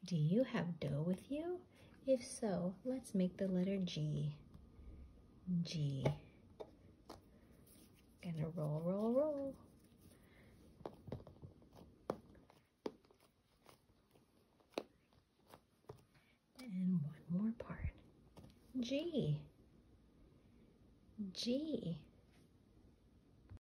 Do you have dough with you? If so, let's make the letter G. G. Gonna roll, roll, roll. And one more part. G. G.